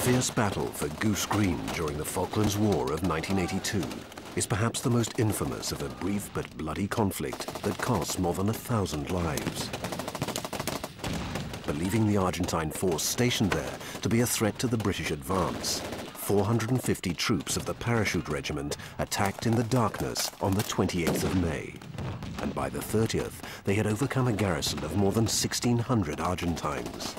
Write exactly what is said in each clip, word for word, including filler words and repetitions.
fierce battle for Goose Green during the Falklands War of nineteen eighty-two is perhaps the most infamous of a brief but bloody conflict that cost more than a thousand lives. Believing the Argentine force stationed there to be a threat to the British advance, four hundred fifty troops of the Parachute Regiment attacked in the darkness on the twenty-eighth of May. And by the thirtieth, they had overcome a garrison of more than sixteen hundred Argentines.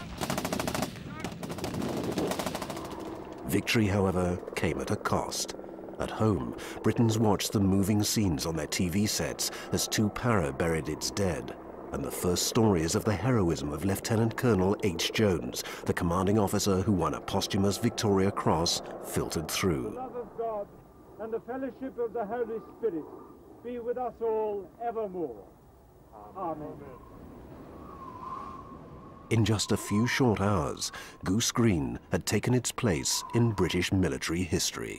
Victory, however, came at a cost. At home, Britons watched the moving scenes on their T V sets as two para buried its dead, and the first stories of the heroism of Lieutenant Colonel H. Jones, the commanding officer who won a posthumous Victoria Cross, filtered through. The love of God and the fellowship of the Holy Spirit be with us all evermore. Amen. Amen. In just a few short hours, Goose Green had taken its place in British military history.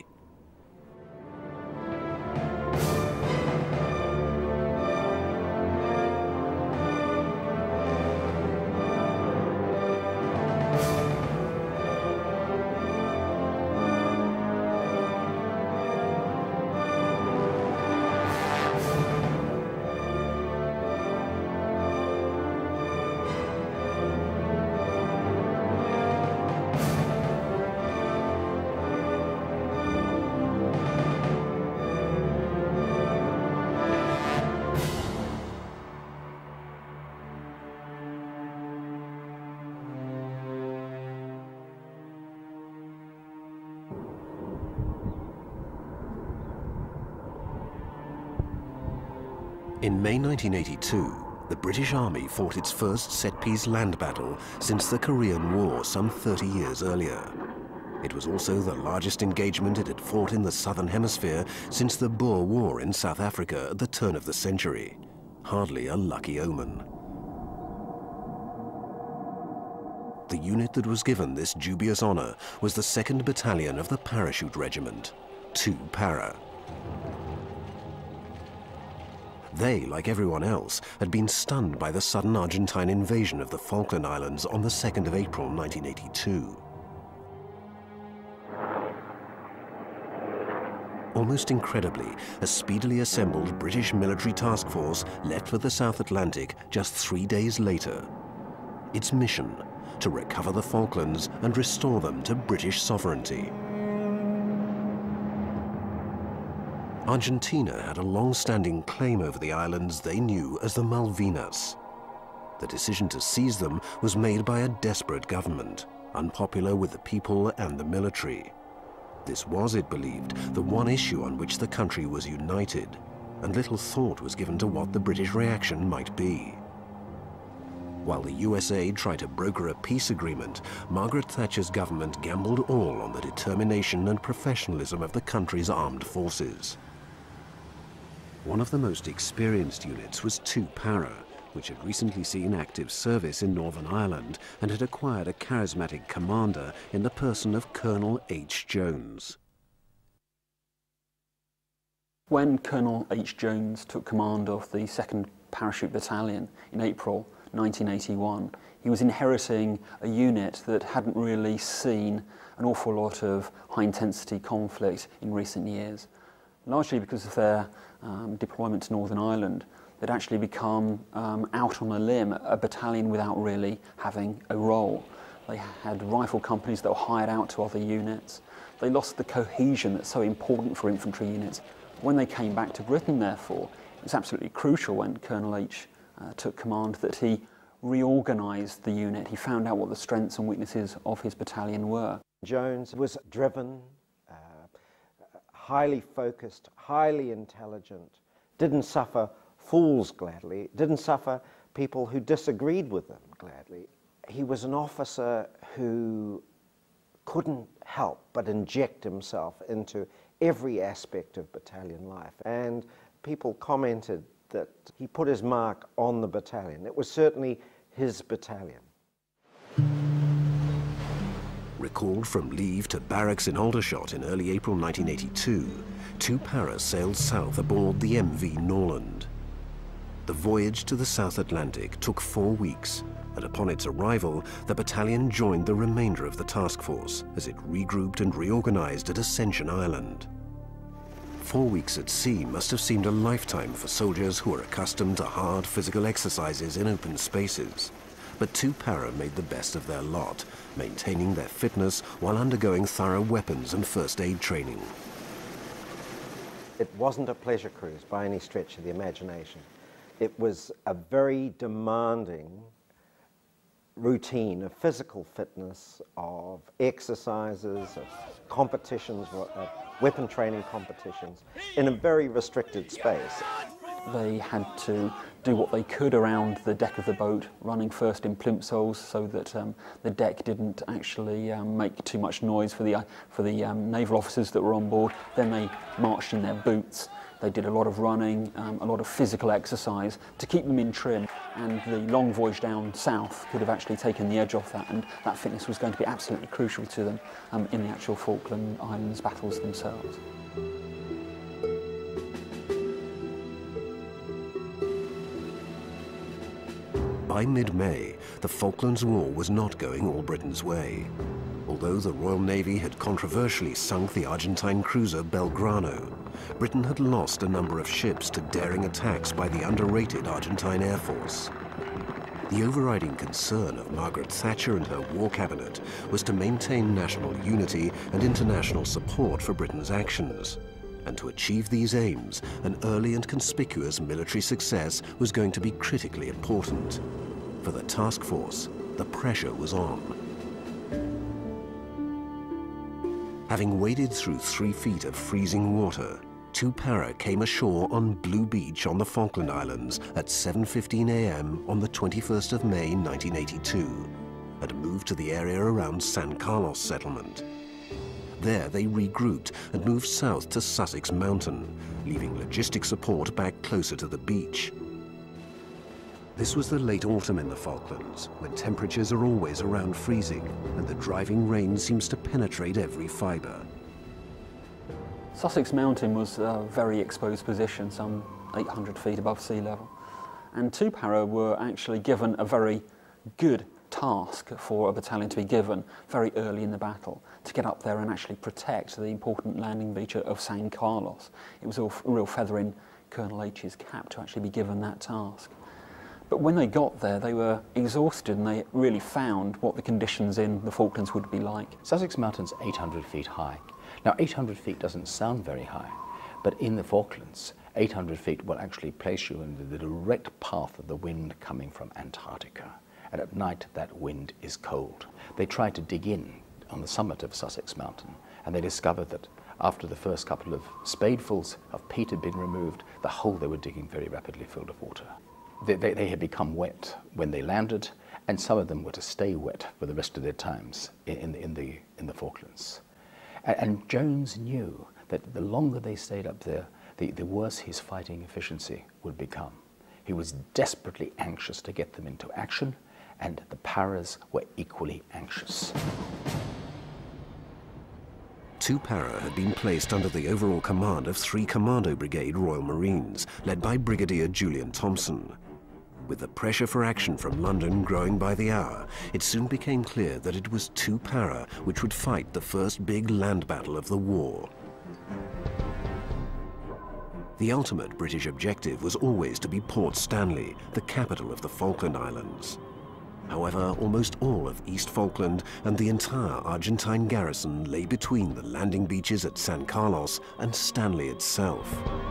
In May nineteen eighty-two, the British Army fought its first set-piece land battle since the Korean War some thirty years earlier. It was also the largest engagement it had fought in the Southern Hemisphere since the Boer War in South Africa at the turn of the century. Hardly a lucky omen. The unit that was given this dubious honor was the second Battalion of the Parachute Regiment, two Para. They, like everyone else, had been stunned by the sudden Argentine invasion of the Falkland Islands on the second of April nineteen eighty-two. Almost incredibly, a speedily assembled British military task force left for the South Atlantic just three days later. Its mission, to recover the Falklands and restore them to British sovereignty. Argentina had a long-standing claim over the islands they knew as the Malvinas. The decision to seize them was made by a desperate government, unpopular with the people and the military. This was, it believed, the one issue on which the country was united, and little thought was given to what the British reaction might be. While the U S A tried to broker a peace agreement, Margaret Thatcher's government gambled all on the determination and professionalism of the country's armed forces. One of the most experienced units was two Para, which had recently seen active service in Northern Ireland and had acquired a charismatic commander in the person of Colonel H. Jones. When Colonel H. Jones took command of the second Parachute Battalion in April nineteen eighty-one, he was inheriting a unit that hadn't really seen an awful lot of high-intensity conflict in recent years. Largely because of their um, deployment to Northern Ireland, they'd actually become um, out on a limb, a battalion without really having a role. They had rifle companies that were hired out to other units. They lost the cohesion that's so important for infantry units. When they came back to Britain, therefore, it was absolutely crucial when Colonel H uh, took command that he reorganised the unit. He found out what the strengths and weaknesses of his battalion were. Jones was driven, highly focused, highly intelligent, didn't suffer fools gladly, didn't suffer people who disagreed with him gladly. He was an officer who couldn't help but inject himself into every aspect of battalion life. And people commented that he put his mark on the battalion. It was certainly his battalion. Recalled from leave to barracks in Aldershot in early April nineteen eighty-two, two Para sailed south aboard the M V Norland. The voyage to the South Atlantic took four weeks, and upon its arrival, the battalion joined the remainder of the task force as it regrouped and reorganized at Ascension Island. Four weeks at sea must have seemed a lifetime for soldiers who are accustomed to hard physical exercises in open spaces. But two para made the best of their lot, maintaining their fitness while undergoing thorough weapons and first aid training. It wasn't a pleasure cruise by any stretch of the imagination. It was a very demanding routine of physical fitness, of exercises, of competitions, uh, weapon training competitions, in a very restricted space. They had to do what they could around the deck of the boat, running first in plimsolls so that um, the deck didn't actually um, make too much noise for the, uh, for the um, naval officers that were on board. Then they marched in their boots. They did a lot of running, um, a lot of physical exercise to keep them in trim, and the long voyage down south could have actually taken the edge off that, and that fitness was going to be absolutely crucial to them um, in the actual Falkland Islands battles themselves. By mid-May, the Falklands War was not going all Britain's way. Although the Royal Navy had controversially sunk the Argentine cruiser Belgrano, Britain had lost a number of ships to daring attacks by the underrated Argentine Air Force. The overriding concern of Margaret Thatcher and her war cabinet was to maintain national unity and international support for Britain's actions. And to achieve these aims, an early and conspicuous military success was going to be critically important. For the task force, the pressure was on. Having waded through three feet of freezing water, two para came ashore on Blue Beach on the Falkland Islands at seven fifteen a m on the twenty-first of May nineteen eighty-two, and moved to the area around San Carlos settlement. There they regrouped and moved south to Sussex Mountain, leaving logistic support back closer to the beach. This was the late autumn in the Falklands, when temperatures are always around freezing and the driving rain seems to penetrate every fibre. Sussex Mountain was a very exposed position, some eight hundred feet above sea level, and two para were actually given a very good task for a battalion to be given very early in the battle, to get up there and actually protect the important landing beach of San Carlos. It was a real feather in Colonel H's cap to actually be given that task. But when they got there, they were exhausted and they really found what the conditions in the Falklands would be like. Sussex Mountain's eight hundred feet high. Now, eight hundred feet doesn't sound very high, but in the Falklands, eight hundred feet will actually place you in the direct path of the wind coming from Antarctica. And at night, that wind is cold. They tried to dig in on the summit of Sussex Mountain, and they discovered that after the first couple of spadefuls of peat had been removed, the hole they were digging very rapidly filled with water. They, they, they had become wet when they landed, and some of them were to stay wet for the rest of their times in, in, the, in the Falklands. And, and Jones knew that the longer they stayed up there, the, the worse his fighting efficiency would become. He was desperately anxious to get them into action, and the paras were equally anxious. Two para had been placed under the overall command of three Commando Brigade Royal Marines, led by Brigadier Julian Thompson. With the pressure for action from London growing by the hour, it soon became clear that it was two para which would fight the first big land battle of the war. The ultimate British objective was always to be Port Stanley, the capital of the Falkland Islands. However, almost all of East Falkland and the entire Argentine garrison lay between the landing beaches at San Carlos and Stanley itself.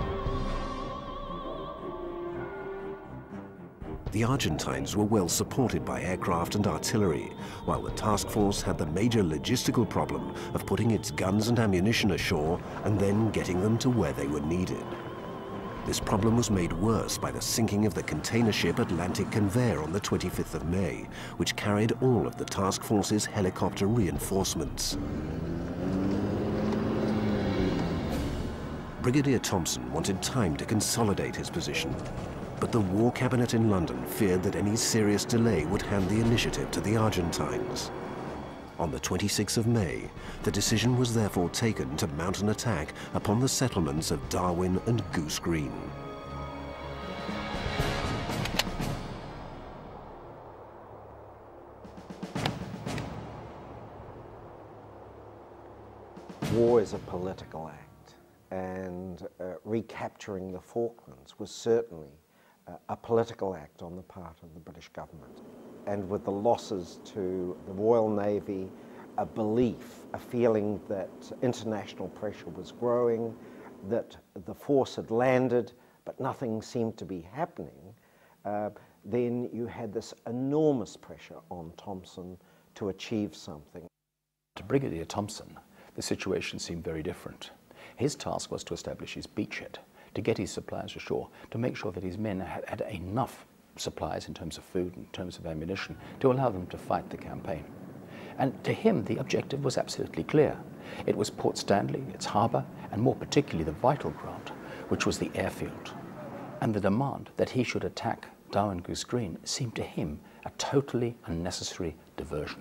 The Argentines were well supported by aircraft and artillery, while the task force had the major logistical problem of putting its guns and ammunition ashore and then getting them to where they were needed. This problem was made worse by the sinking of the container ship Atlantic Conveyor on the twenty-fifth of May, which carried all of the task force's helicopter reinforcements. Brigadier Thompson wanted time to consolidate his position, but the War Cabinet in London feared that any serious delay would hand the initiative to the Argentines. On the twenty-sixth of May, the decision was therefore taken to mount an attack upon the settlements of Darwin and Goose Green. war is a political act, and uh, recapturing the Falklands was certainly uh, a political act on the part of the British government. And with the losses to the Royal Navy, a belief, a feeling that international pressure was growing, that the force had landed, but nothing seemed to be happening, uh, then you had this enormous pressure on Thompson to achieve something. To Brigadier Thompson, the situation seemed very different. His task was to establish his beachhead, to get his supplies ashore, to make sure that his men had, had enough supplies in terms of food, in terms of ammunition, to allow them to fight the campaign. And to him, the objective was absolutely clear. It was Port Stanley, its harbour, and more particularly the vital ground, which was the airfield. And the demand that he should attack Darwin Goose Green seemed to him a totally unnecessary diversion.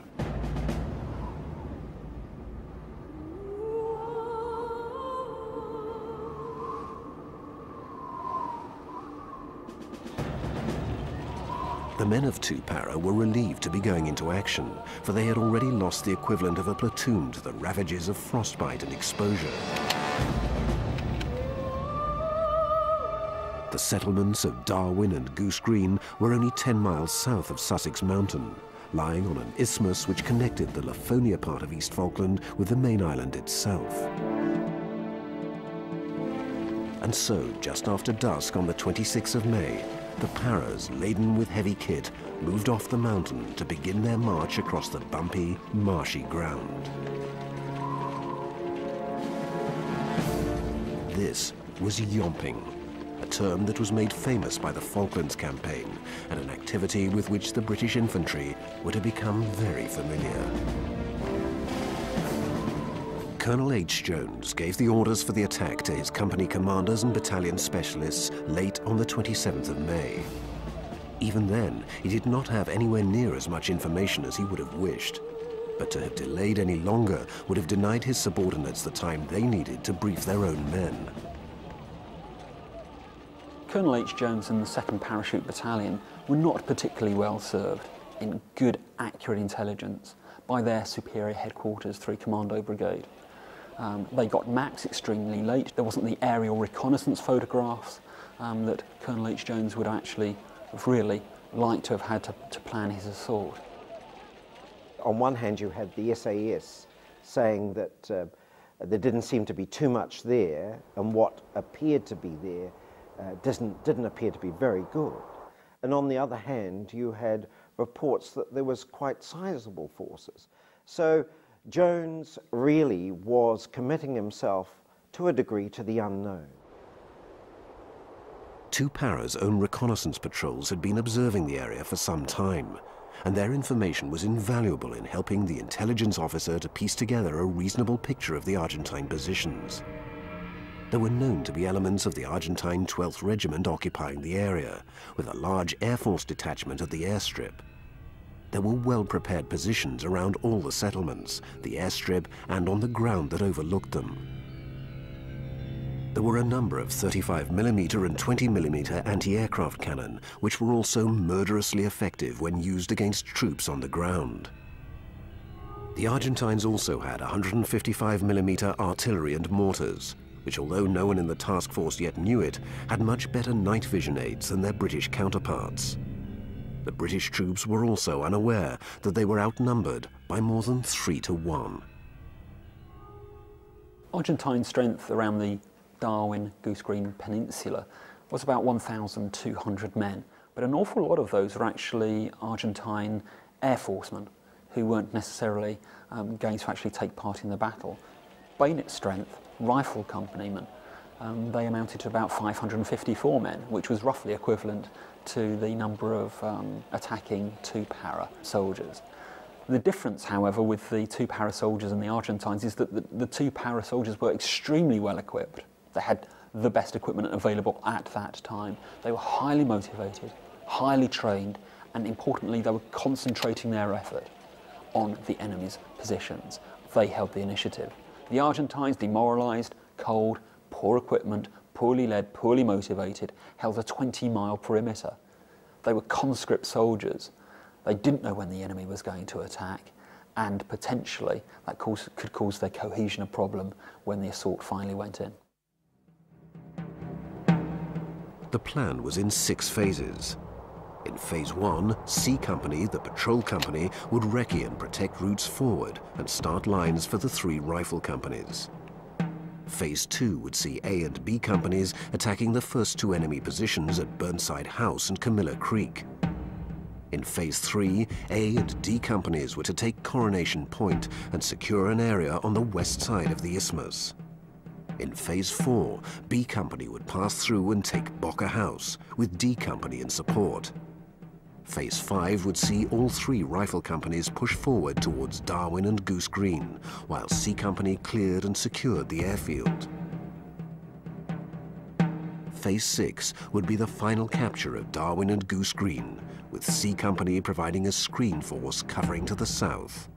The men of Two Para were relieved to be going into action, for they had already lost the equivalent of a platoon to the ravages of frostbite and exposure. The settlements of Darwin and Goose Green were only ten miles south of Sussex Mountain, lying on an isthmus which connected the Lafonia part of East Falkland with the main island itself. And so, just after dusk on the twenty-sixth of May, the Paras, laden with heavy kit, moved off the mountain to begin their march across the bumpy, marshy ground. This was yomping, a term that was made famous by the Falklands campaign, and an activity with which the British infantry were to become very familiar. Colonel H. Jones gave the orders for the attack to his company commanders and battalion specialists late on the twenty-seventh of May. Even then, he did not have anywhere near as much information as he would have wished. But to have delayed any longer would have denied his subordinates the time they needed to brief their own men. Colonel H. Jones and the second Parachute Battalion were not particularly well served in good, accurate intelligence by their superior headquarters, three Commando Brigade. Um, they got maps extremely late. There wasn't the aerial reconnaissance photographs um, that Colonel H. Jones would actually have really liked to have had to, to plan his assault. On one hand, you had the S A S saying that uh, there didn't seem to be too much there, and what appeared to be there uh, didn't, didn't appear to be very good. And on the other hand, you had reports that there was quite sizable forces. So Jones really was committing himself to a degree to the unknown. Two Para's own reconnaissance patrols had been observing the area for some time, and their information was invaluable in helping the intelligence officer to piece together a reasonable picture of the Argentine positions. There were known to be elements of the Argentine twelfth Regiment occupying the area, with a large Air Force detachment at the airstrip. There were well-prepared positions around all the settlements, the airstrip, and on the ground that overlooked them. There were a number of thirty-five millimeter and twenty millimeter anti-aircraft cannon, which were also murderously effective when used against troops on the ground. The Argentines also had one hundred fifty-five millimeter artillery and mortars, which, although no one in the task force yet knew it, had much better night vision aids than their British counterparts. The British troops were also unaware that they were outnumbered by more than three to one. Argentine strength around the Darwin Goose Green Peninsula was about one thousand two hundred men, but an awful lot of those were actually Argentine Air Forcemen who weren't necessarily um, going to actually take part in the battle. Bayonet strength, rifle companymen, um, they amounted to about five hundred fifty-four men, which was roughly equivalent to the number of um, attacking Two Para soldiers. The difference, however, with the Two Para soldiers and the Argentines is that the, the Two Para soldiers were extremely well equipped. They had the best equipment available at that time. They were highly motivated, highly trained, and importantly, they were concentrating their effort on the enemy's positions. They held the initiative. The Argentines, demoralised, cold, poor equipment, poorly led, poorly motivated, held a twenty mile perimeter. They were conscript soldiers. They didn't know when the enemy was going to attack, and potentially that cause, could cause their cohesion a problem when the assault finally went in. The plan was in six phases. In phase one, C Company, the patrol company, would recce and protect routes forward and start lines for the three rifle companies. Phase two would see A and B companies attacking the first two enemy positions at Burnside House and Camilla Creek. In phase three, A and D companies were to take Coronation Point and secure an area on the west side of the isthmus. In phase four, B Company would pass through and take Bocker House, with D Company in support. Phase five would see all three rifle companies push forward towards Darwin and Goose Green, while C Company cleared and secured the airfield. Phase six would be the final capture of Darwin and Goose Green, with C Company providing a screen force covering to the south.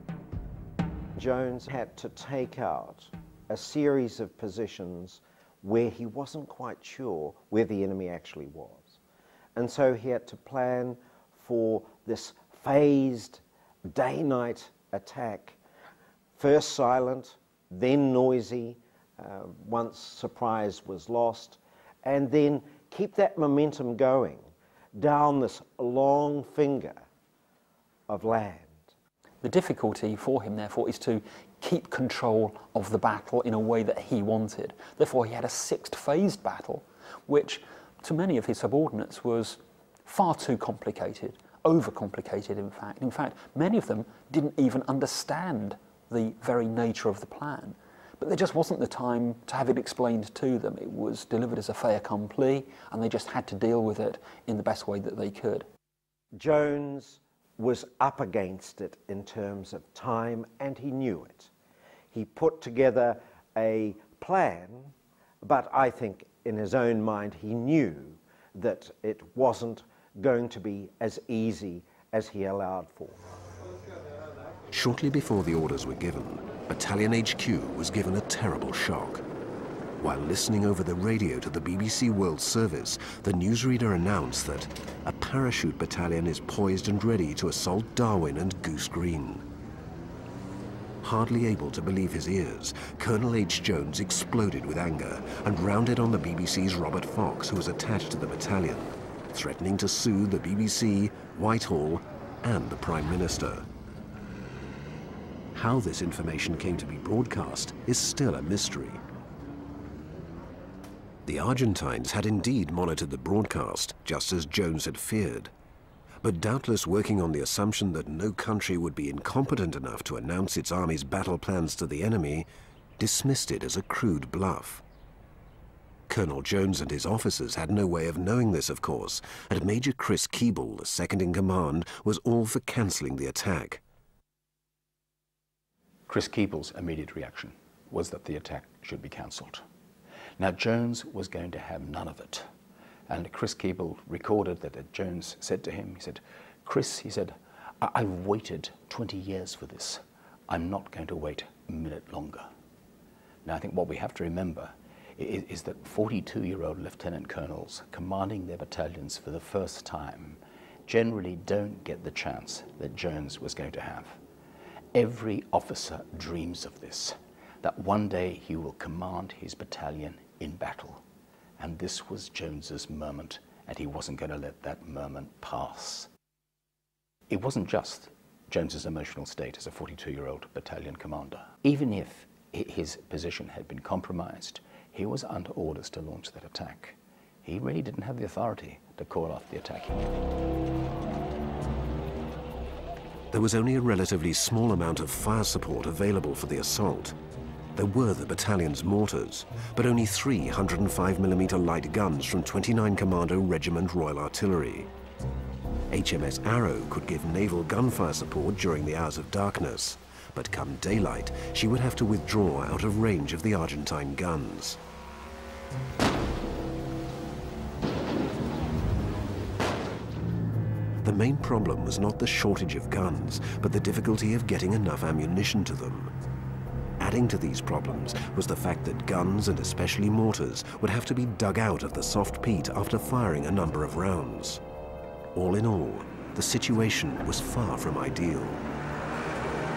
Jones had to take out a series of positions where he wasn't quite sure where the enemy actually was. And so he had to plan for this phased day-night attack, first silent, then noisy, uh, once surprise was lost, and then keep that momentum going down this long finger of land. The difficulty for him, therefore, is to keep control of the battle in a way that he wanted. Therefore, he had a sixth-phased battle, which to many of his subordinates was far too complicated, overcomplicated in fact. In fact, many of them didn't even understand the very nature of the plan. But there just wasn't the time to have it explained to them. It was delivered as a fait accompli, and they just had to deal with it in the best way that they could. Jones was up against it in terms of time, and he knew it. He put together a plan, but I think in his own mind he knew that it wasn't going to be as easy as he allowed for. Shortly before the orders were given, Battalion H Q was given a terrible shock. While listening over the radio to the B B C World Service, the newsreader announced that a parachute battalion is poised and ready to assault Darwin and Goose Green. Hardly able to believe his ears, Colonel H. Jones exploded with anger and rounded on the B B C's Robert Fox, who was attached to the battalion, threatening to sue the B B C, Whitehall, and the Prime Minister. How this information came to be broadcast is still a mystery. The Argentines had indeed monitored the broadcast, just as Jones had feared, but doubtless working on the assumption that no country would be incompetent enough to announce its army's battle plans to the enemy, dismissed it as a crude bluff. Colonel Jones and his officers had no way of knowing this, of course, and Major Chris Keeble, the second in command, was all for cancelling the attack. Chris Keeble's immediate reaction was that the attack should be cancelled. Now, Jones was going to have none of it. And Chris Keeble recorded that Jones said to him, he said, "Chris," he said, I I've waited twenty years for this. I'm not going to wait a minute longer." Now, I think what we have to remember is, is that forty-two-year-old lieutenant colonels commanding their battalions for the first time generally don't get the chance that Jones was going to have. Every officer dreams of this, that one day he will command his battalion in battle. And this was Jones's moment, and he wasn't going to let that moment pass. It wasn't just Jones's emotional state as a forty-two-year-old battalion commander. Even if his position had been compromised, he was under orders to launch that attack. He really didn't have the authority to call off the attack immediately. There was only a relatively small amount of fire support available for the assault. There were the battalion's mortars, but only three one hundred five millimeter light guns from twenty-nine Commando Regiment Royal Artillery. H M S Arrow could give naval gunfire support during the hours of darkness, but come daylight, she would have to withdraw out of range of the Argentine guns. The main problem was not the shortage of guns, but the difficulty of getting enough ammunition to them. Adding to these problems was the fact that guns, and especially mortars, would have to be dug out of the soft peat after firing a number of rounds. All in all, the situation was far from ideal.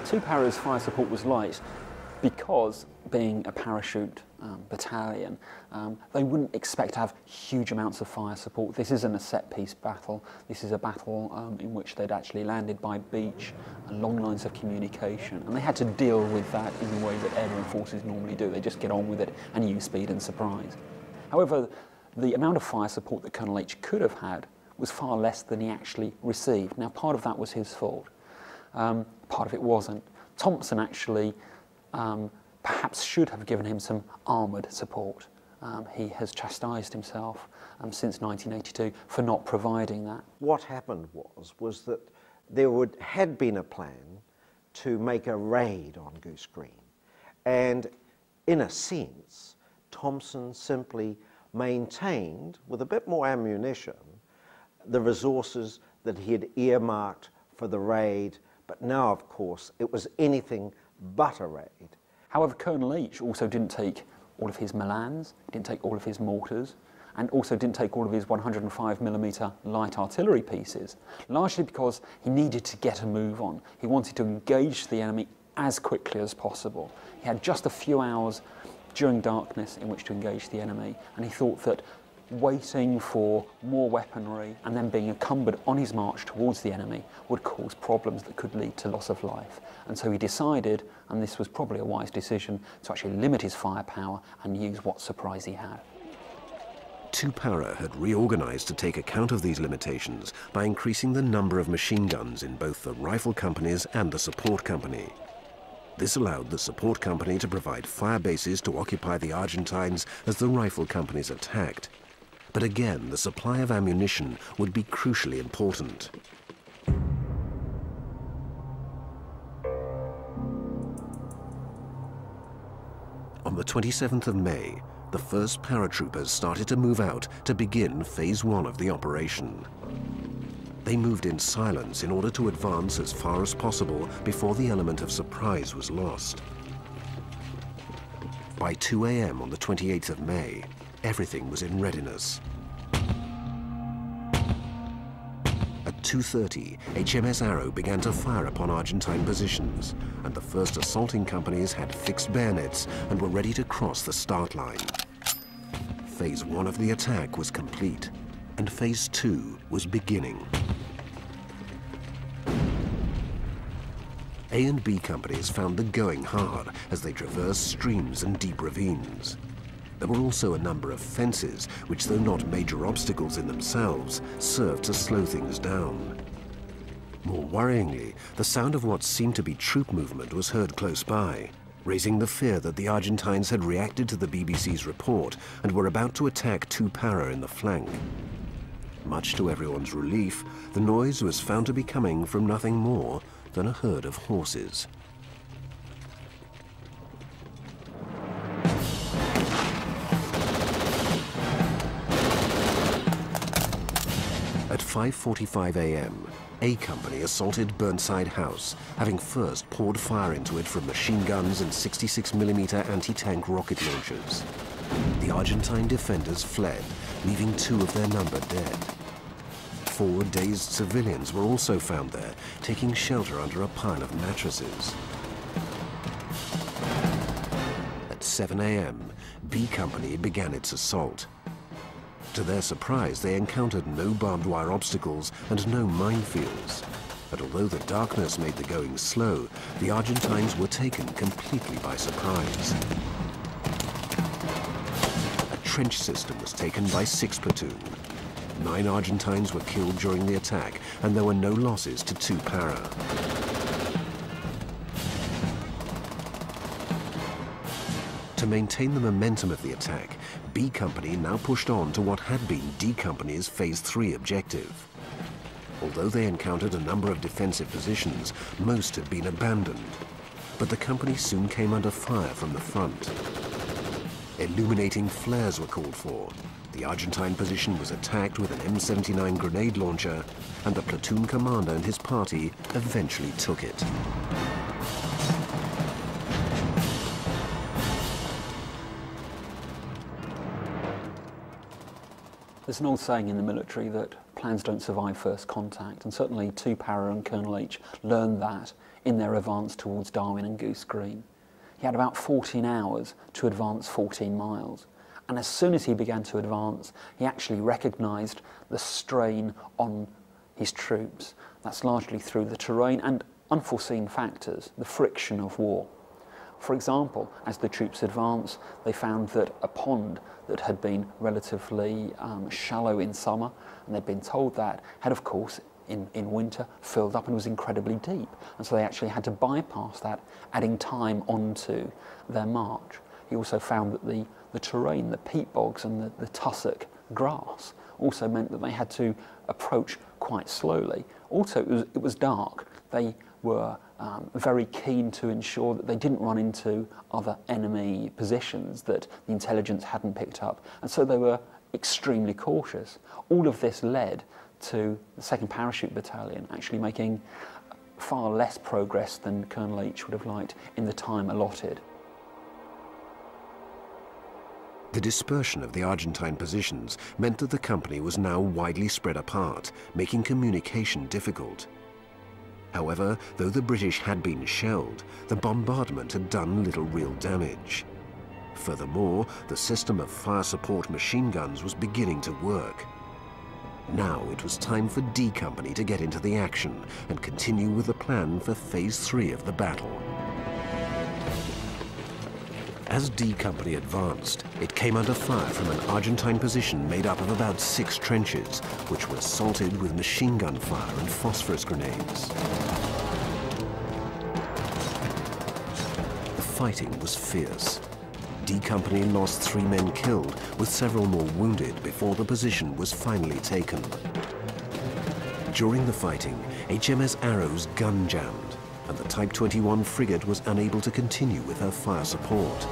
Two Para's fire support was light because, being a parachute um, battalion, um, they wouldn't expect to have huge amounts of fire support. This isn't a set-piece battle. This is a battle um, in which they'd actually landed by beach and long lines of communication, and they had to deal with that in the way that airborne forces normally do. They just get on with it and use speed and surprise. However, the amount of fire support that Colonel H could have had was far less than he actually received. Now, part of that was his fault. Um, part of it wasn't. Thompson actually um, perhaps should have given him some armoured support. Um, he has chastised himself um, since nineteen eighty-two for not providing that. What happened was, was that there would, had been a plan to make a raid on Goose Green. And in a sense, Thompson simply maintained, with a bit more ammunition, the resources that he had earmarked for the raid, but now, of course, it was anything but a raid. However, Colonel H also didn't take all of his Milans, didn't take all of his mortars, and also didn't take all of his one hundred five millimeter light artillery pieces, largely because he needed to get a move on. He wanted to engage the enemy as quickly as possible. He had just a few hours during darkness in which to engage the enemy, and he thought that waiting for more weaponry and then being encumbered on his march towards the enemy would cause problems that could lead to loss of life. And so he decided, and this was probably a wise decision, to actually limit his firepower and use what surprise he had. Two Para had reorganized to take account of these limitations by increasing the number of machine guns in both the rifle companies and the support company. This allowed the support company to provide fire bases to occupy the Argentines as the rifle companies attacked. But again, the supply of ammunition would be crucially important. On the twenty-seventh of May, the first paratroopers started to move out to begin phase one of the operation. They moved in silence in order to advance as far as possible before the element of surprise was lost. By two A M on the twenty-eighth of May, everything was in readiness. At two thirty, H M S Arrow began to fire upon Argentine positions, and the first assaulting companies had fixed bayonets and were ready to cross the start line. Phase one of the attack was complete, and phase two was beginning. A and B companies found the going hard as they traversed streams and deep ravines. There were also a number of fences, which, though not major obstacles in themselves, served to slow things down. More worryingly, the sound of what seemed to be troop movement was heard close by, raising the fear that the Argentines had reacted to the B B C's report and were about to attack Two Para in the flank. Much to everyone's relief, the noise was found to be coming from nothing more than a herd of horses. At five forty-five A M, A Company assaulted Burnside House, having first poured fire into it from machine guns and sixty-six millimeter anti-tank rocket launchers. The Argentine defenders fled, leaving two of their number dead. Four dazed civilians were also found there, taking shelter under a pile of mattresses. At seven A M, B Company began its assault. To their surprise, they encountered no barbed wire obstacles and no minefields. But although the darkness made the going slow, the Argentines were taken completely by surprise. A trench system was taken by six platoon. Nine Argentines were killed during the attack, and there were no losses to Two Para. To maintain the momentum of the attack, B Company now pushed on to what had been D Company's Phase three objective. Although they encountered a number of defensive positions, most had been abandoned. But the company soon came under fire from the front. Illuminating flares were called for. The Argentine position was attacked with an M seventy-nine grenade launcher, and the platoon commander and his party eventually took it. There's an old saying in the military that plans don't survive first contact, and certainly Tupara and Colonel H learned that in their advance towards Darwin and Goose Green. He had about fourteen hours to advance fourteen miles, and as soon as he began to advance, he actually recognised the strain on his troops. That's largely through the terrain and unforeseen factors, the friction of war. For example, as the troops advanced, they found that a pond that had been relatively um, shallow in summer, and they'd been told that, had of course in, in winter filled up and was incredibly deep. And so they actually had to bypass that, adding time onto their march. He also found that the, the terrain, the peat bogs and the, the tussock grass also meant that they had to approach quite slowly. Also, it was, it was dark. They were um, very keen to ensure that they didn't run into other enemy positions that the intelligence hadn't picked up, and so they were extremely cautious. All of this led to the second Parachute Battalion actually making far less progress than Colonel H would have liked in the time allotted. The dispersion of the Argentine positions meant that the company was now widely spread apart, making communication difficult. However, though the British had been shelled, the bombardment had done little real damage. Furthermore, the system of fire support machine guns was beginning to work. Now it was time for D Company to get into the action and continue with the plan for Phase three of the battle. As D Company advanced, it came under fire from an Argentine position made up of about six trenches, which were assaulted with machine gun fire and phosphorus grenades. The fighting was fierce. D Company lost three men killed, with several more wounded before the position was finally taken. During the fighting, H M S Arrow's gun jammed, and the Type twenty-one frigate was unable to continue with her fire support.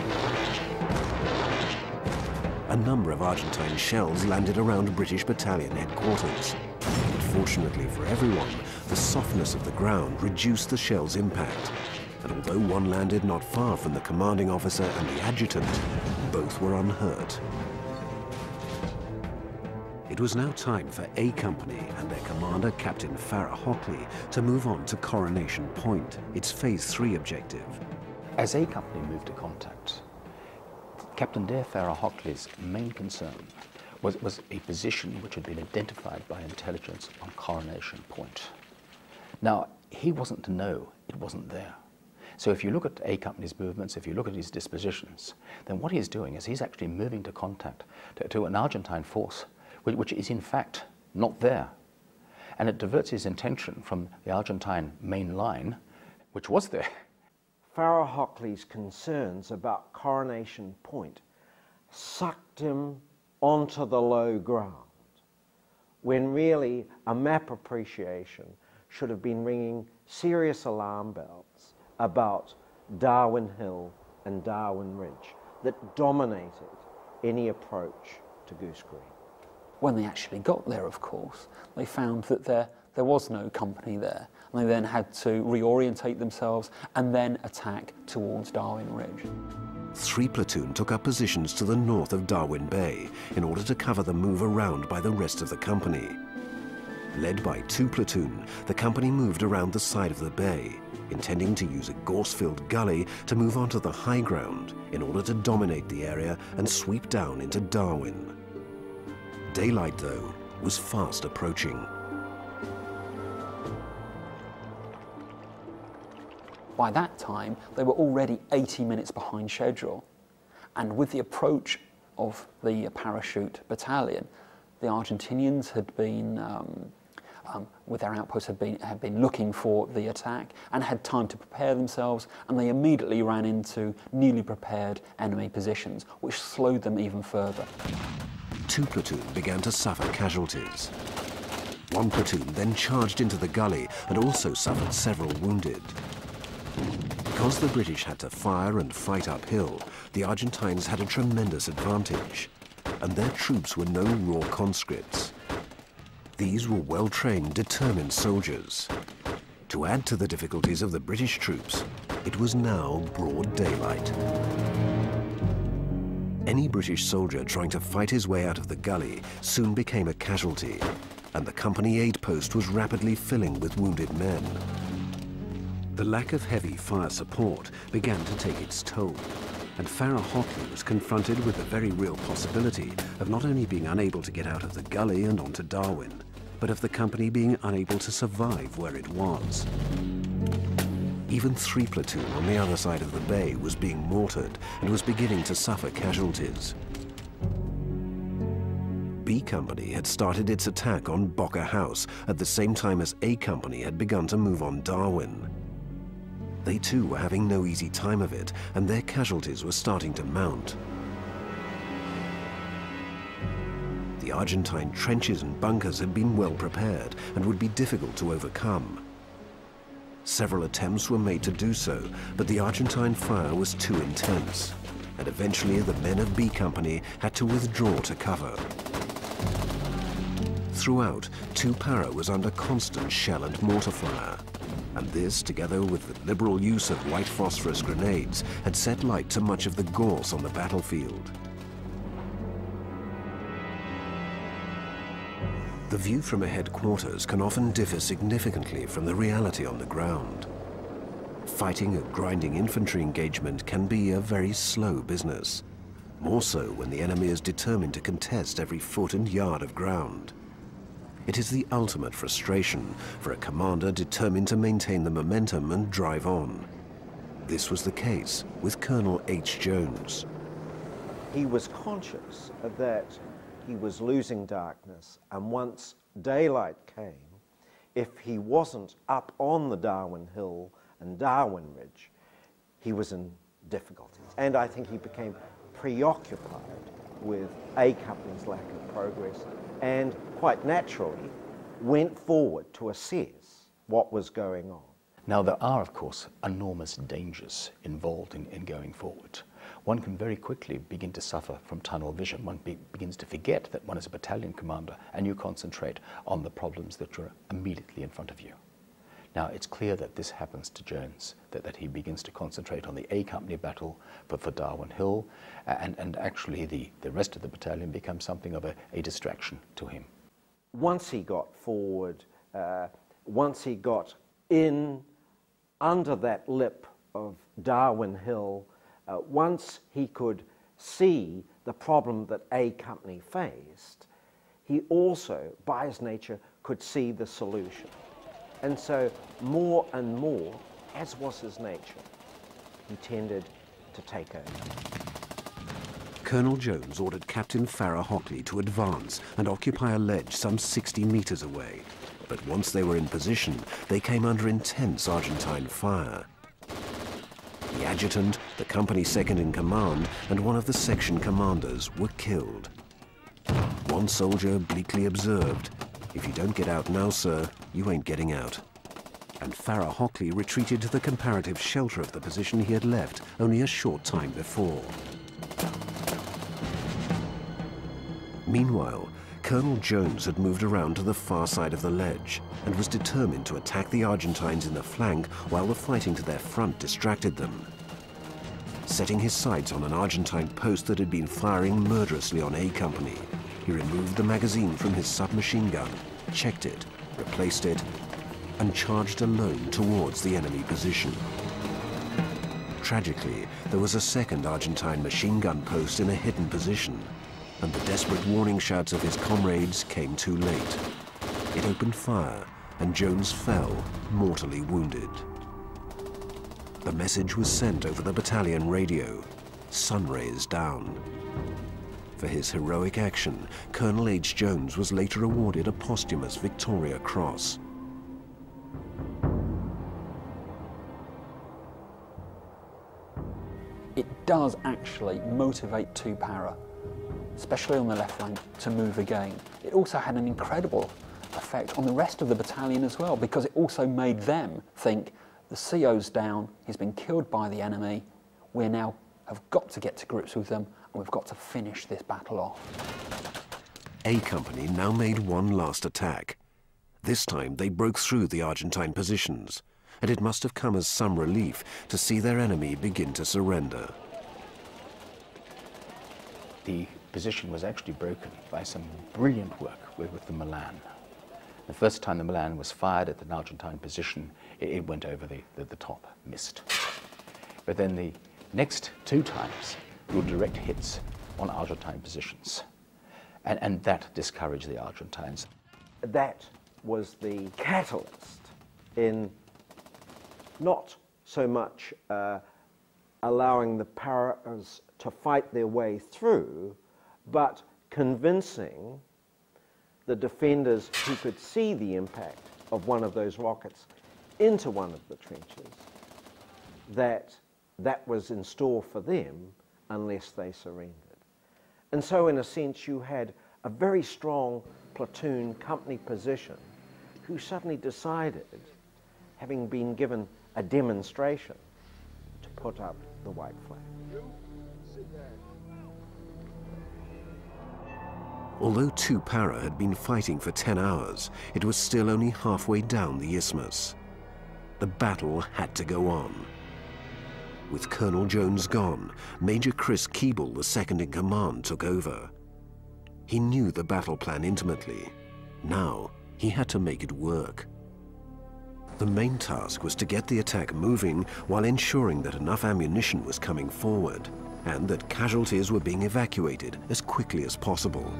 A number of Argentine shells landed around British battalion headquarters. Fortunately for everyone, the softness of the ground reduced the shell's impact, and although one landed not far from the commanding officer and the adjutant, both were unhurt. It was now time for A Company and their commander, Captain Farrah Hockley, to move on to Coronation Point, its Phase three objective. As A Company moved to contact, Captain Dare Farrah Hockley's main concern was, was a position which had been identified by intelligence on Coronation Point. Now, he wasn't to know it wasn't there. So if you look at A Company's movements, if you look at his dispositions, then what he's doing is he's actually moving to contact to, to an Argentine force which, which is in fact not there. And it diverts his attention from the Argentine main line, which was there. Farrah Hockley's concerns about Coronation Point sucked him onto the low ground, when really a map appreciation should have been ringing serious alarm bells about Darwin Hill and Darwin Ridge that dominated any approach to Goose Green. When they actually got there, of course, they found that there, there was no company there. And they then had to reorientate themselves and then attack towards Darwin Ridge. Three platoon took up positions to the north of Darwin Bay in order to cover the move around by the rest of the company. Led by two platoon, the company moved around the side of the bay, intending to use a gorse-filled gully to move onto the high ground in order to dominate the area and sweep down into Darwin. Daylight, though, was fast approaching. By that time, they were already eighty minutes behind schedule. And with the approach of the Parachute Battalion, the Argentinians had been, um, um, with their outposts, had been, had been looking for the attack and had time to prepare themselves, and they immediately ran into newly prepared enemy positions, which slowed them even further. Two platoon began to suffer casualties. One platoon then charged into the gully and also suffered several wounded. Because the British had to fire and fight uphill, the Argentines had a tremendous advantage, and their troops were no raw conscripts. These were well-trained, determined soldiers. To add to the difficulties of the British troops, it was now broad daylight. Any British soldier trying to fight his way out of the gully soon became a casualty, and the company aid post was rapidly filling with wounded men. The lack of heavy fire support began to take its toll, and Farrah Hockley was confronted with the very real possibility of not only being unable to get out of the gully and onto Darwin, but of the company being unable to survive where it was. Even three platoon on the other side of the bay was being mortared and was beginning to suffer casualties. B Company had started its attack on Bocker House at the same time as A Company had begun to move on Darwin. They too were having no easy time of it, and their casualties were starting to mount. The Argentine trenches and bunkers had been well prepared and would be difficult to overcome. Several attempts were made to do so, but the Argentine fire was too intense, and eventually the men of B Company had to withdraw to cover. Throughout, two Para was under constant shell and mortar fire, and this, together with the liberal use of white phosphorus grenades, had set light to much of the gorse on the battlefield. The view from a headquarters can often differ significantly from the reality on the ground. Fighting a grinding infantry engagement can be a very slow business, more so when the enemy is determined to contest every foot and yard of ground. It is the ultimate frustration for a commander determined to maintain the momentum and drive on. This was the case with Colonel H. Jones. He was conscious that he was losing darkness, and once daylight came, if he wasn't up on the Darwin Hill and Darwin Ridge, he was in difficulties. And I think he became preoccupied with A Company's lack of progress, and quite naturally went forward to assess what was going on. Now, there are, of course, enormous dangers involved in, in going forward. One can very quickly begin to suffer from tunnel vision. One be, begins to forget that one is a battalion commander, and you concentrate on the problems that are immediately in front of you. Now, it's clear that this happens to Jones, that, that he begins to concentrate on the A Company battle for, for Darwin Hill, and, and actually the, the rest of the battalion becomes something of a, a distraction to him. Once he got forward, uh, once he got in under that lip of Darwin Hill, uh, once he could see the problem that A Company faced, he also, by his nature, could see the solution. And so more and more, as was his nature, he tended to take over. Colonel Jones ordered Captain Farrah Hockley to advance and occupy a ledge some sixty meters away. But once they were in position, they came under intense Argentine fire. The adjutant, the company second in command, and one of the section commanders were killed. One soldier bleakly observed, "If you don't get out now, sir, you ain't getting out." And Farrah Hockley retreated to the comparative shelter of the position he had left only a short time before. Meanwhile, Colonel Jones had moved around to the far side of the ledge and was determined to attack the Argentines in the flank while the fighting to their front distracted them. Setting his sights on an Argentine post that had been firing murderously on A Company, he removed the magazine from his submachine gun, checked it, replaced it, and charged alone towards the enemy position. Tragically, there was a second Argentine machine gun post in a hidden position, and the desperate warning shouts of his comrades came too late. It opened fire, and Jones fell, mortally wounded. The message was sent over the battalion radio: "Sunrays down." For his heroic action, Colonel H. Jones was later awarded a posthumous Victoria Cross. It does actually motivate two Para, especially on the left flank, to move again. It also had an incredible effect on the rest of the battalion as well, because it also made them think, the C O's down, he's been killed by the enemy, we now have got to get to grips with them, and we've got to finish this battle off. A Company now made one last attack. This time they broke through the Argentine positions, and it must have come as some relief to see their enemy begin to surrender. The position was actually broken by some brilliant work with, with the Milan. The first time the Milan was fired at an Argentine position, it, it went over the, the, the top, missed. But then the next two times, there were direct hits on Argentine positions. And, and that discouraged the Argentines. That was the catalyst in not so much uh, allowing the Paras to fight their way through, but convincing the defenders who could see the impact of one of those rockets into one of the trenches that that was in store for them unless they surrendered. And so in a sense you had a very strong platoon company position who suddenly decided, having been given a demonstration, to put up the white flag. Although two Para had been fighting for ten hours, it was still only halfway down the isthmus. The battle had to go on. With Colonel Jones gone, Major Chris Keeble, the second in command, took over. He knew the battle plan intimately. Now, he had to make it work. The main task was to get the attack moving while ensuring that enough ammunition was coming forward and that casualties were being evacuated as quickly as possible.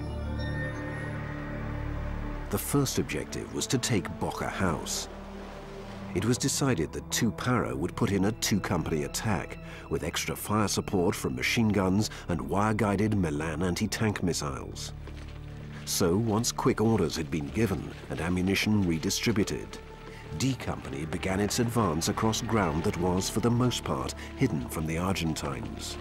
The first objective was to take Boca House. It was decided that two Para would put in a two-company attack with extra fire support from machine guns and wire-guided Milan anti-tank missiles. So, once quick orders had been given and ammunition redistributed, D Company began its advance across ground that was, for the most part, hidden from the Argentines.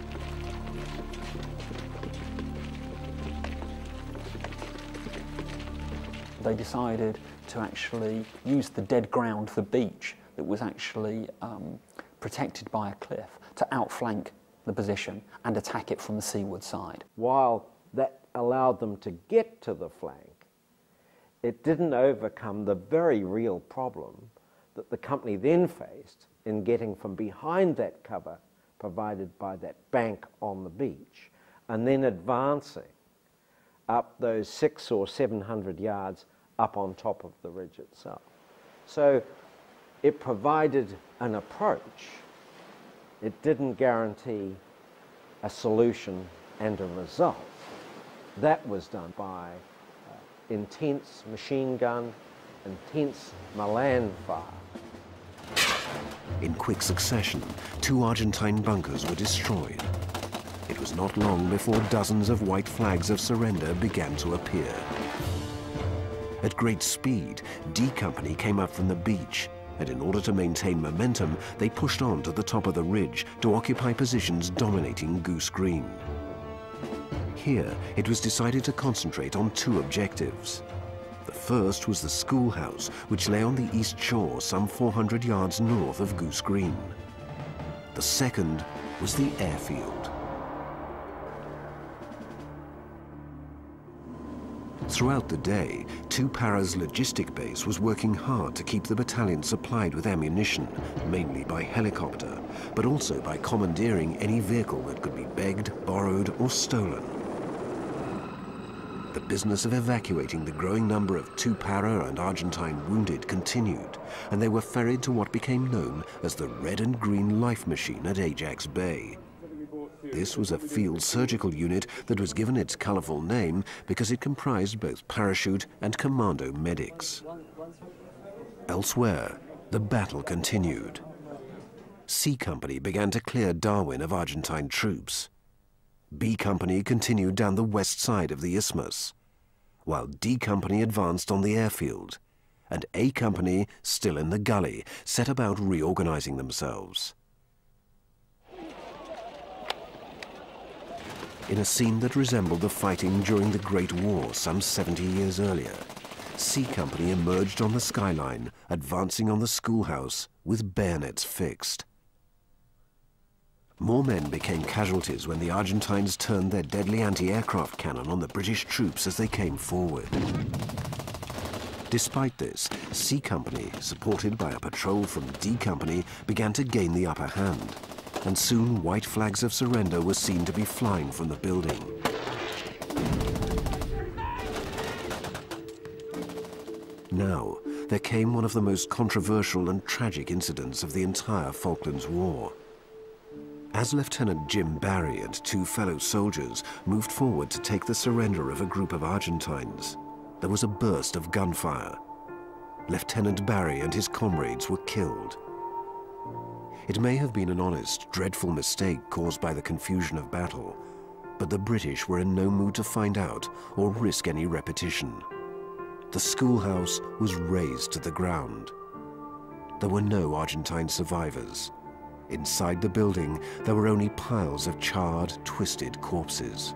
They decided to actually use the dead ground, the beach, that was actually um, protected by a cliff, to outflank the position and attack it from the seaward side. While that allowed them to get to the flank, it didn't overcome the very real problem that the company then faced in getting from behind that cover provided by that bank on the beach and then advancing up those six or seven hundred yards up on top of the ridge itself. So it provided an approach. It didn't guarantee a solution and a result. That was done by uh, intense machine gun, intense Milan fire. In quick succession, two Argentine bunkers were destroyed. It was not long before dozens of white flags of surrender began to appear. At great speed, D Company came up from the beach, and in order to maintain momentum, they pushed on to the top of the ridge to occupy positions dominating Goose Green. Here, it was decided to concentrate on two objectives. The first was the schoolhouse, which lay on the east shore some four hundred yards north of Goose Green. The second was the airfield. Throughout the day, two Para's logistic base was working hard to keep the battalion supplied with ammunition, mainly by helicopter, but also by commandeering any vehicle that could be begged, borrowed, or stolen. The business of evacuating the growing number of two Para and Argentine wounded continued, and they were ferried to what became known as the Red and Green Life Machine at Ajax Bay. This was a field surgical unit that was given its colorful name because it comprised both parachute and commando medics. Elsewhere, the battle continued. C Company began to clear Darwin of Argentine troops. B Company continued down the west side of the isthmus, while D Company advanced on the airfield, and A Company, still in the gully, set about reorganizing themselves. In a scene that resembled the fighting during the Great War some seventy years earlier, C Company emerged on the skyline, advancing on the schoolhouse with bayonets fixed. More men became casualties when the Argentines turned their deadly anti-aircraft cannon on the British troops as they came forward. Despite this, C Company, supported by a patrol from D Company, began to gain the upper hand, and soon white flags of surrender were seen to be flying from the building. Now, there came one of the most controversial and tragic incidents of the entire Falklands War. As Lieutenant Jim Barry and two fellow soldiers moved forward to take the surrender of a group of Argentines, there was a burst of gunfire. Lieutenant Barry and his comrades were killed. It may have been an honest, dreadful mistake caused by the confusion of battle, but the British were in no mood to find out or risk any repetition. The schoolhouse was razed to the ground. There were no Argentine survivors. Inside the building, there were only piles of charred, twisted corpses.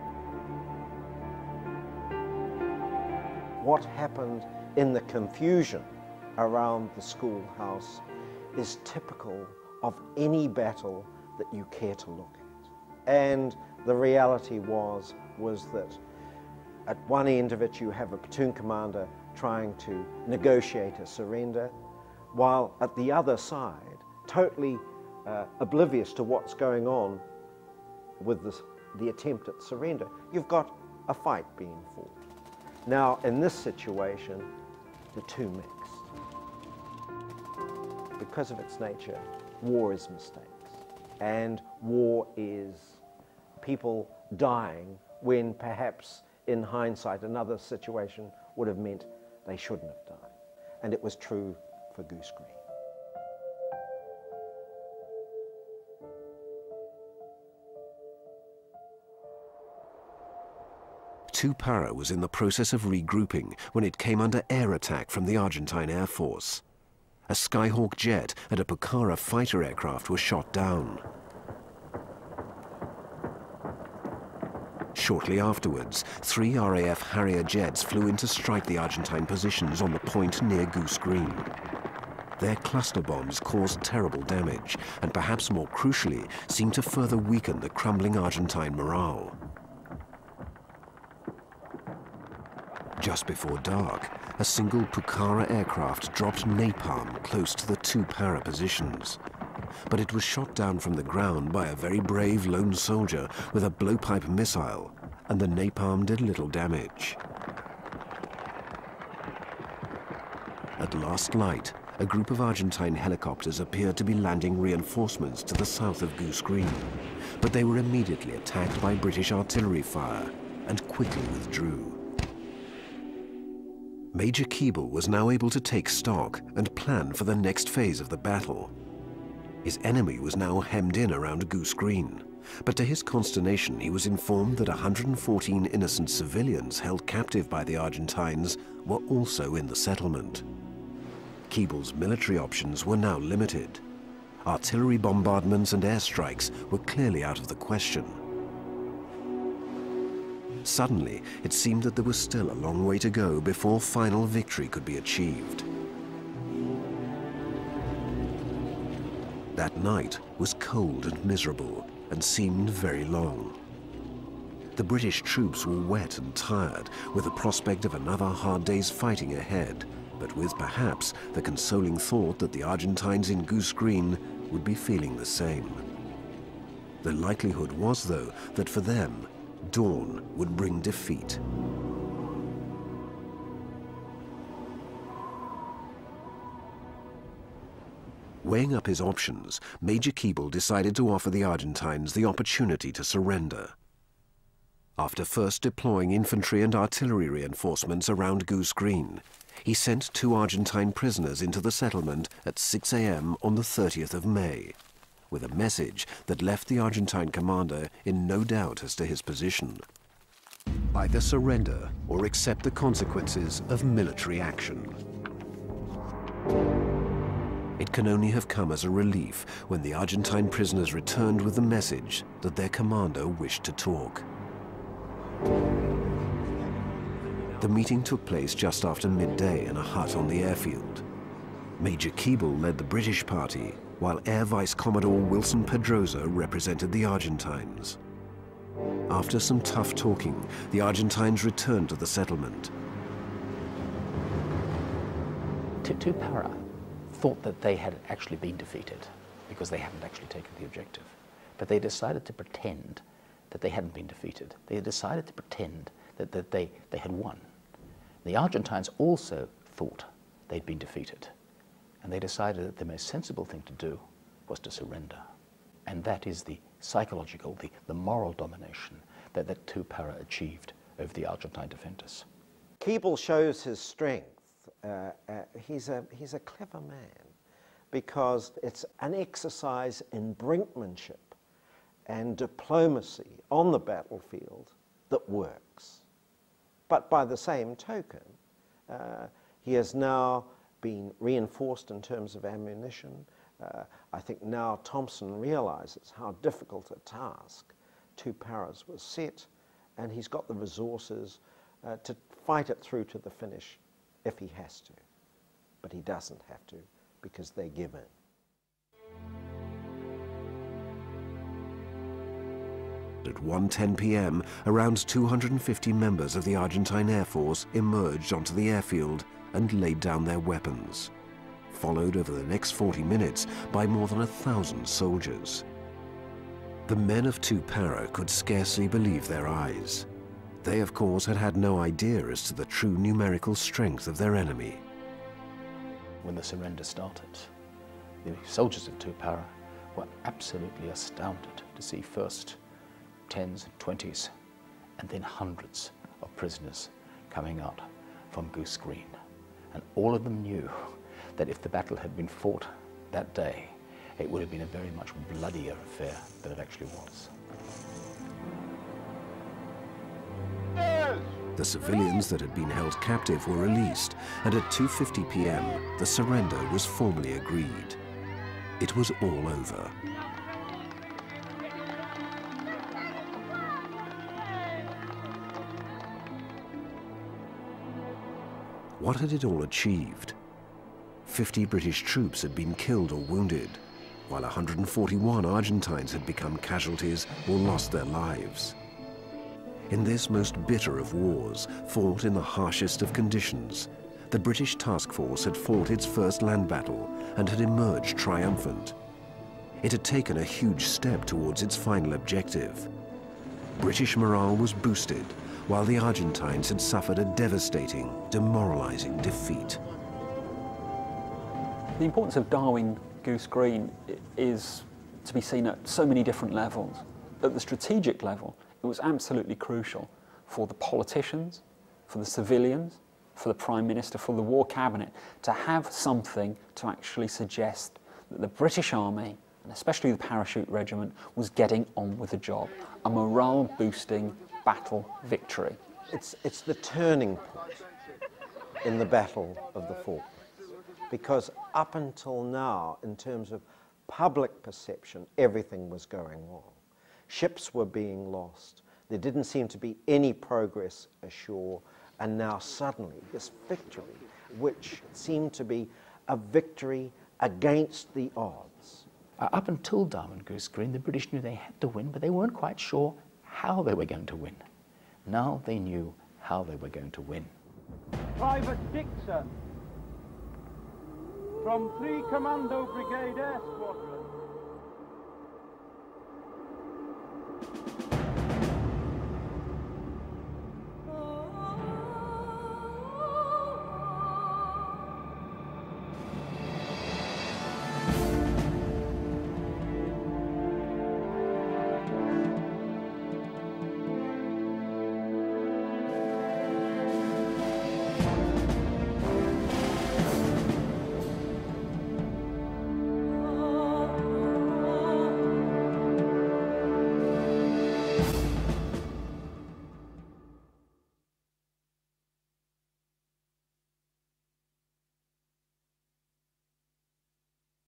What happened in the confusion around the schoolhouse is typical of any battle that you care to look at. And the reality was, was that at one end of it you have a platoon commander trying to negotiate a surrender, while at the other side, totally uh, oblivious to what's going on with this, the attempt at surrender, you've got a fight being fought. Now, in this situation, the two mixed. Because of its nature, war is mistakes, and war is people dying when perhaps in hindsight another situation would have meant they shouldn't have died. And it was true for Goose Green. Two Para was in the process of regrouping when it came under air attack from the Argentine Air Force. A Skyhawk jet and a Pucara fighter aircraft were shot down. Shortly afterwards, three R A F Harrier jets flew in to strike the Argentine positions on the point near Goose Green. Their cluster bombs caused terrible damage, and perhaps more crucially, seemed to further weaken the crumbling Argentine morale. Just before dark, a single Pucara aircraft dropped napalm close to the two Para positions. But it was shot down from the ground by a very brave lone soldier with a blowpipe missile, and the napalm did little damage. At last light, a group of Argentine helicopters appeared to be landing reinforcements to the south of Goose Green, but they were immediately attacked by British artillery fire and quickly withdrew. Major Keeble was now able to take stock and plan for the next phase of the battle. His enemy was now hemmed in around Goose Green, but to his consternation he was informed that one hundred fourteen innocent civilians held captive by the Argentines were also in the settlement. Keeble's military options were now limited. Artillery bombardments and airstrikes were clearly out of the question. Suddenly, it seemed that there was still a long way to go before final victory could be achieved. That night was cold and miserable and seemed very long. The British troops were wet and tired, with the prospect of another hard day's fighting ahead, but with perhaps the consoling thought that the Argentines in Goose Green would be feeling the same. The likelihood was, though, that for them, dawn would bring defeat. Weighing up his options, Major Keeble decided to offer the Argentines the opportunity to surrender. After first deploying infantry and artillery reinforcements around Goose Green, he sent two Argentine prisoners into the settlement at six A M on the thirtieth of May, with a message that left the Argentine commander in no doubt as to his position. Either surrender or accept the consequences of military action. It can only have come as a relief when the Argentine prisoners returned with the message that their commander wished to talk. The meeting took place just after midday in a hut on the airfield. Major Keeble led the British party, while Air Vice Commodore Wilson Pedrosa represented the Argentines. After some tough talking, the Argentines returned to the settlement. Two Para thought that they had actually been defeated because they hadn't actually taken the objective. But they decided to pretend that they hadn't been defeated. They decided to pretend that, that they, they had won. The Argentines also thought they'd been defeated. And they decided that the most sensible thing to do was to surrender. And that is the psychological, the, the moral domination that that two para achieved over the Argentine defenders. Keble shows his strength. Uh, uh, he's, a, he's a clever man because it's an exercise in brinkmanship and diplomacy on the battlefield that works. But by the same token, uh, he has now been reinforced in terms of ammunition. Uh, I think now Thompson realizes how difficult a task two paras was set, and he's got the resources uh, to fight it through to the finish if he has to. But he doesn't have to, because they give in. At one ten p m, around two hundred fifty members of the Argentine Air Force emerged onto the airfield and laid down their weapons, followed over the next forty minutes by more than a thousand soldiers. The men of two para could scarcely believe their eyes. They, of course, had had no idea as to the true numerical strength of their enemy. When the surrender started, the soldiers of two para were absolutely astounded to see first tens and twenties and then hundreds of prisoners coming out from Goose Green. And all of them knew that if the battle had been fought that day, it would have been a very much bloodier affair than it actually was. The civilians that had been held captive were released, and at two fifty p m the surrender was formally agreed. It was all over. What had it all achieved? fifty British troops had been killed or wounded, while one hundred forty-one Argentines had become casualties or lost their lives. In this most bitter of wars, fought in the harshest of conditions, the British task force had fought its first land battle and had emerged triumphant. It had taken a huge step towards its final objective. British morale was boosted, while the Argentines had suffered a devastating, demoralizing defeat. The importance of Darwin Goose Green is to be seen at so many different levels. At the strategic level, it was absolutely crucial for the politicians, for the civilians, for the Prime Minister, for the War Cabinet, to have something to actually suggest that the British Army, and especially the Parachute Regiment, was getting on with the job. A morale-boosting battle victory. It's, it's the turning point in the Battle of the Falklands, because up until now, in terms of public perception, everything was going wrong. Ships were being lost. There didn't seem to be any progress ashore, and now suddenly this victory, which seemed to be a victory against the odds. Uh, up until Darwin Goose Green, the British knew they had to win, but they weren't quite sure how they were going to win. Now they knew how they were going to win. Private Dixon from three Commando Brigade Air Squadron.